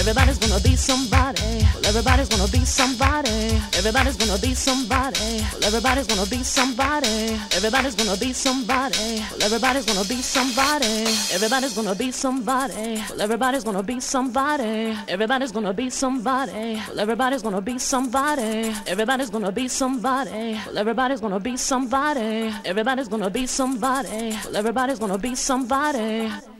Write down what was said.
Everybody's gonna be somebody. Well, everybody's gonna be somebody. Everybody's gonna be somebody. Well, everybody's gonna be somebody. Everybody's gonna be somebody. Well, everybody's gonna be somebody. Everybody's gonna be somebody. Well, everybody's gonna be somebody. Everybody's gonna be somebody. Well, everybody's gonna be somebody. Everybody's gonna be somebody. Well, everybody's gonna be somebody. Everybody's gonna be somebody. Well, everybody's gonna be somebody.